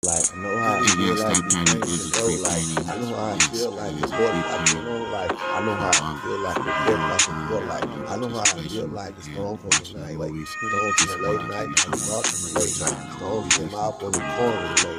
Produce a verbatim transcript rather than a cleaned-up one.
Like, I know how I feel like these things can go. Like, I know how I feel like it's what like, you know, like, I know how I feel like it's what like it's what like, I know how I feel like it's storm from the night, like, storm from the late night, like, dark from the late night, storm from the mouth on the corner of the late